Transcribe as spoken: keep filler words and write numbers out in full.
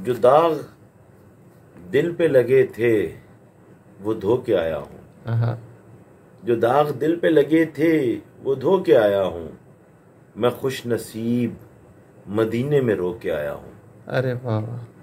जो दाग दिल पे लगे थे वो धो के आया हूँ। हाँ। जो दाग दिल पे लगे थे वो धो के आया हूँ। मैं खुश नसीब मदीने में रो के आया हूँ। अरे वाह वाह।